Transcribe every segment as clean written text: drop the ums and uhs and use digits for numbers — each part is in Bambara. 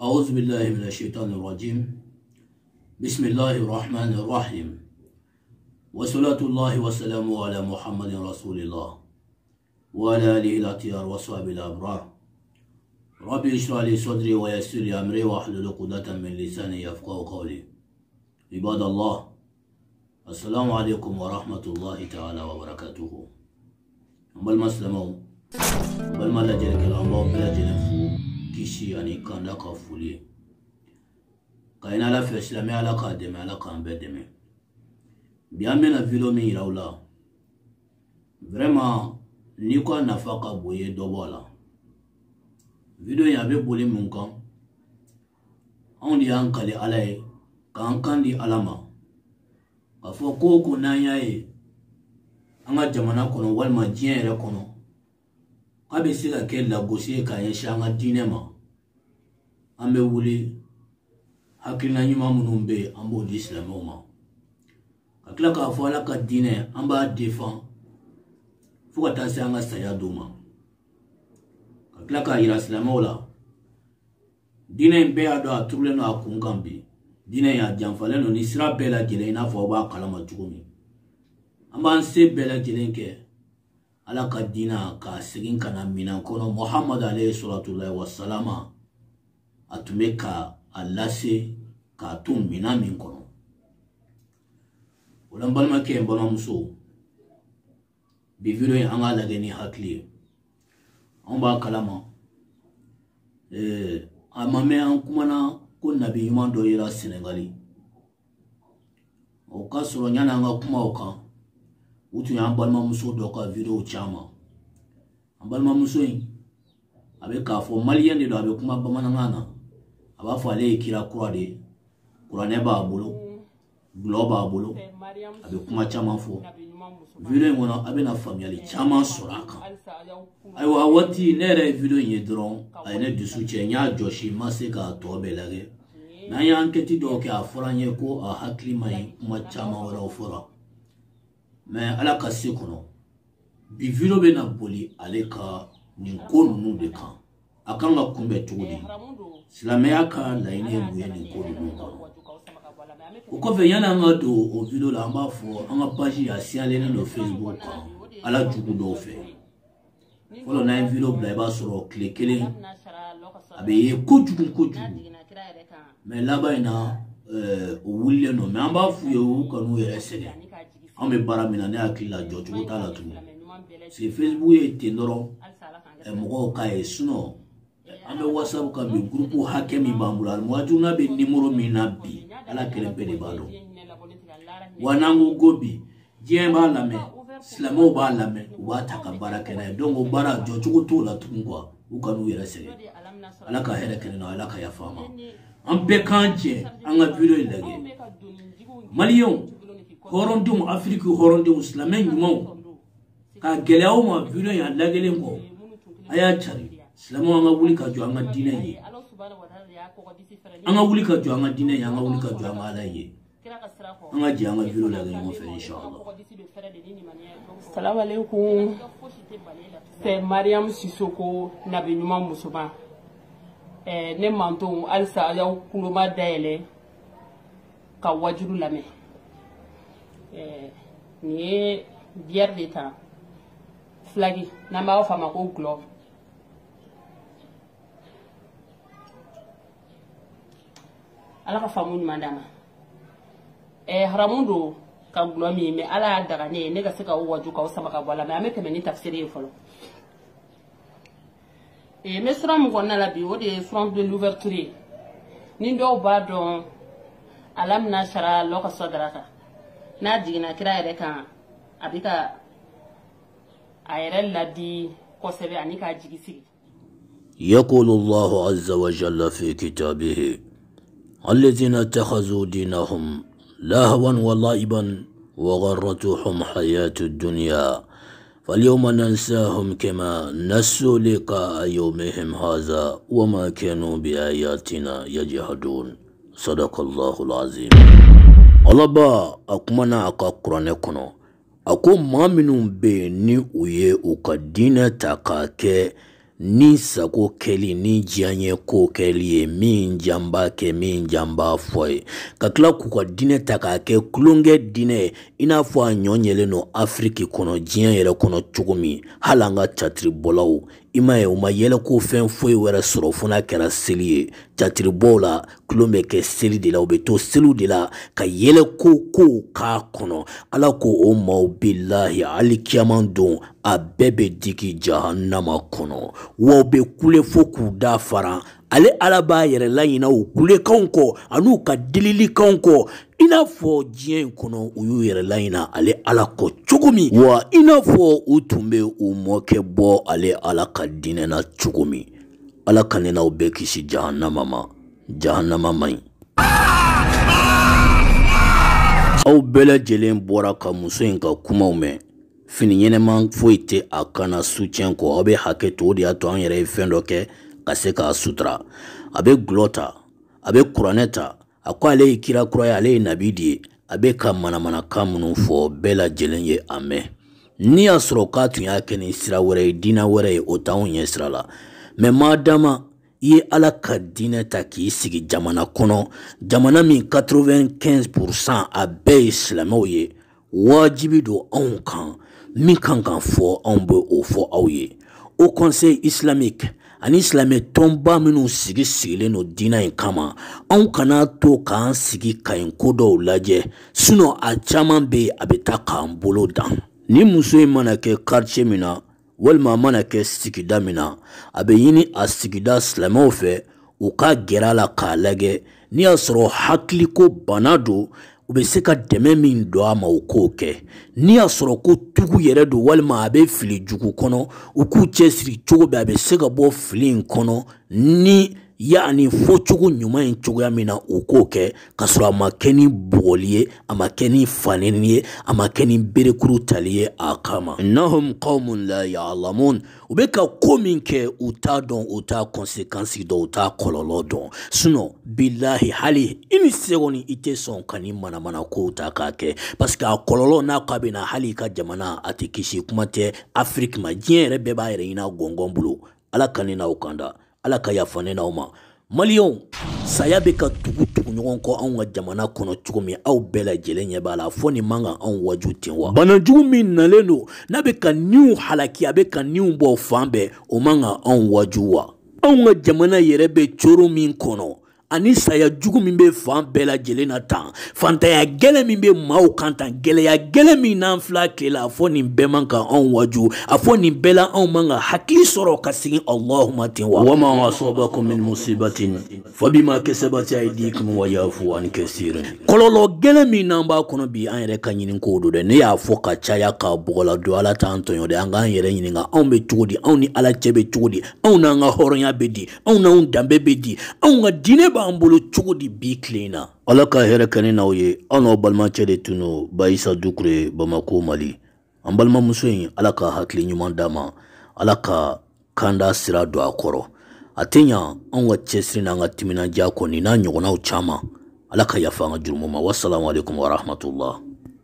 أعوذ بالله من الشيطان الرجيم. بسم الله الرحمن الرحيم. وصلاة الله وسلامه على محمد رسول الله وعلى آله الأطهار وصحبه الأبرار. ربي اشرح لي صدري ويسر لي أمري واحلل عقدة من لساني يفقهوا قولي. عباد الله، السلام عليكم ورحمة الله تعالى وبركاته. بل مسلمون بل ما لجلك الأمر بلا جنفو كيشي يعني كان لك فولي كاين على في إسلامي على قادم على كان بدمي بيامنا فيلو مي راولا vraiment niko nafaka boye dobola video ya be boli munkan on di ankali alay kan di alama afo ko nanya e anga jamana kono walma jiere kono abe sila ke la gosie ka yen shanga dinema ambe wuli hakina nyuma munumbe ambo di islamoma akla ka fo ala ka dine amba defend fuka tasanga saya duma akla ka ira islamola dine be ado atule no akungambi dine ya jamfale no ni sira bela gele ina fo ba kalama tukumi amba se bela gelenke ala ka dina ka sigin kana mina kono Muhammad alayhi salatu wa salama atumeka alase ka tum mina min kono ulambal make mbona muso bi video ya anga la geni hakli on ba kalama amame an kumana ko nabi yuman do ira Senegali o ka soro nyana nga kuma o kan utu ya balma muso do ka video chama balma muso yin abe ka fo malien de do abe kuma bamana ngana aba fo ale kira kurade kurane ba bolo global bolo abe kuma chama fo video ngona abe na family chama soraka aywa wati nere video yin dron ayne dusu che nya joshi maseka to belage na ya anketi do ke afranye ko a hakli mai kuma chama wala ofora mais ala ka se kono bi video be na boli ale ka nin ko nunu de kan akanga kumbe tugudi silamaya ka laine buye nin ko nunu o ko fe yana ngado o video la amba fo anga page ya siale no Facebook kan ala jugu do fe folo na video bla ba soro klikele abe ko jugu mais là ba ina o wulle no mais amba fu yo kanu yere sele ambe baramina ne akila jojo tala tu si Facebook e tendoro mogo ka e suno ambe WhatsApp ka mi groupe hakemi bambula mwajuna be numero minabi ala kelempe de balo wanangu gobi jemba lame slamo ba lame wata ka baraka na dongo bara jojo tola tungwa ukanu yera sele ala ka hele kenno ala ka yafama ambe kanje anga video lage malion horondum Afrique horondum islamen mo ka geleaw ma video ya lagelen ko aya chari islamo anga wuli ka jo anga dine ye anga wuli ka jo anga dine ye anga wuli ka jo anga ala ye anga ji anga video lagelen mo fe inshallah. Assalamu alaikum. C'est Mariam Sissoko nabi nyuma musoba ne manton alsa ya kuluma daele ka wajuru lame ni bière d'état flagi na ma fa ma ko glove ala ka famu mandama haramundo ka glove mi me ala daga ne ga sika waju ka usama ka bala me ameke meni tafsiri folo me sura mu gonna la bi o de front de l'ouverture ni do ba don alam na shara loka sadraka na jigina kira yare kan abika ayran ladi ko sebe anika jigisi. يقول الله عز وجل في كتابه الذين اتخذوا دينهم لهوا ولعبا وغرتهم حياة الدنيا فاليوم ننساهم كما نسوا لقاء يومهم هذا وما كانوا بآياتنا يجحدون. صدق الله العظيم. Alaba akumana aka Qur'ane kono ako ma minnu be ni uye u ka dine ta ka ke ni sago keli ni janye ko keli min jamba ke min jamba foye kakla ku ko dine taka ke klonge dine ina fo anyonyele no Afrique kono jian yere kono chugumi halanga chatri bolaw imaye uma yele ko fen foye wera soro funa kera selie chatri bola klombe ke seli de la obeto selu de la ka yele ko ka kono ala ko o maw billahi alikiyamandon a bebe diki jahannama kono wo be kule fo ku da fara ale alaba yere la ina o kule kanko anu ka dilili kanko ina fo jien kono uyu yere la ina ale ala ko chugumi wa ina fo utumbe umoke bo ale ala ka dine na chugumi ala kanena ubekisi jahannama mai au bela jelen bora ka muso in ka kumaw mɛn fini ɲɛnɛman foyi tɛ a kana soutien kɔ aw bɛ hakɛ to o de y'a to an yɛrɛ ye fɛn dɔ kɛ ka se k'a sutura a bɛ gulɔ ta a bɛ kuranɛ ta a ko ale ye kira kura ye ale ye nabi de ye a bɛ ka manamanakan minnu fɔ bɛɛ lajɛlen ye a mɛn ni y'a sɔrɔ k'a tun y'a kɛ ni sira wɛrɛ ye diinɛ wɛrɛ ye o t'anw ɲɛ sira la mɛ maa dama i ye ala ka diinɛ ta k'i sigi jamana kɔnɔ jamana min 95% a bɛɛ ye silamɛw ye wajibi don anw kan min kan kan fɔ anw bɛ o fɔ aw ye au conseil islamique ani silamɛ tɔnba minnu sigilen don diinɛ in kama anw kana to k'an sigi ka ɲi ko dɔw lajɛ sinon a caman bɛ yen a bɛ taa k'an bolo dan ni muso in mana kɛ quartier min na walima mana kɛ sigida min na a bɛ ɲini a sigida silamɛw fɛ u ka gɛrɛ a la k'a lajɛ ni y'a sɔrɔ hakiliko bana don u bɛ se ka dɛmɛ min don a ma u k'o kɛ ni y'a sɔrɔ ko tugu yɛrɛ don walima a bɛ fili jugu kɔnɔ u k'u cɛsiri cogo bɛɛ a bɛ se ka bɔ fili in kɔnɔ ni yani fɔcogo ɲuman in cogoya min na u k'o kɛ ka sɔrɔ a ma kɛ ni bugɔli ye a ma kɛ ni faneni ye a ma kɛ ni berekuru tali ye a kama innahum qawmun la ya'lamun u bɛ ka ko min kɛ u t'a dɔn u t'a conséquence dɔn u t'a kɔlɔlɔ dɔn sinon billahi hali i ni se kɔni i tɛ sɔn ka ni manamana kow ta k'a kɛ parce que a kɔlɔlɔ n'a ka bɛ na hali i ka jamana a tɛ kisi kuma tɛ Afrique ma diɲɛ yɛrɛ bɛɛ b'a yɛrɛ ɲini gɔngɔn bolo ala ka ne n'aw kanda ala ka yafa ne n'aw ma Maliɲɛnw saya bɛ ka tugu ɲɔgɔn kɔ anw ka jamana kɔnɔ cogo min aw bɛɛ lajɛlen ɲɛ b'a la fɔ nin man kan anw waju ten wa banajugu min nalen don n'a bɛ ka niw halaki a bɛ ka niw bɔ fan bɛɛ o man kan anw waju wa anw ka jamana yɛrɛ bɛ coro min kɔnɔ ani saya jugu min bɛ fan bɛɛ lajɛlen na tan fantanya gɛlɛn min bɛ maaw kan tan gɛlɛya gɛlɛn min n'an fila tile la a fɔ nin bɛɛ man kan anw waju a fɔ nin bɛɛ la anw man kan hakili sɔrɔ ka segin Allahuma ten wa wama asabakum min musibatin fabima kasabat aydikum wa yafu an kaseerin kɔlɔlɔ gɛlɛn min n'an b'a kɔnɔ bi an yɛrɛ ka ɲini ko do dɛ ne y'a fɔ ka caya ka bɔgɔla don ala t'an tɔɲɔ dɛ an k'an yɛrɛ ɲininka anw bɛ cogo di anw ni ala cɛ bɛ cogo di anw n'an ka hɔrɔnya bɛ di anw n'anw danbe bɛ di anw ka diinɛ b'an bolo cogo di bi tile in na ala ka hɛrɛ kɛ ne n'aw ye anw n'aw balimacɛ de tun don Bayisa Dukure Bamako Mali an balimamuso in ala ka hakili ɲuman d'a ma ala ka kanda sira don a kɔrɔ a tɛ ɲa anw ka cɛsiri n'an ka timinadiya kɔ nin n'a ɲɔgɔnnaw caman ala ka yafa an ka jurumu ma wassalamu alaikum wa rahmatullah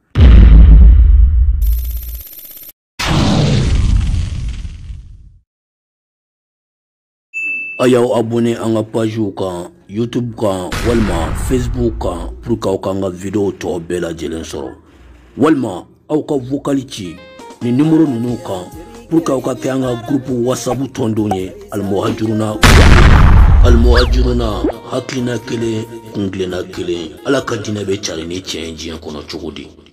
a y'aw abonné an ka pagew kan YouTube kan walima Facebook kan pour que aw k'an ka video tɔ bɛɛ lajɛlen sɔrɔ walima aw ka vocal ci ni numéro ninnu kan pour que aw ka kɛ an ka groupe WhatsApp tɔndenw ye almuhajiruna hakilina kelen kungilenna kelen ala ka diinɛ bɛ cari ni tiɲɛ diɲɛ kɔnɔ cogo di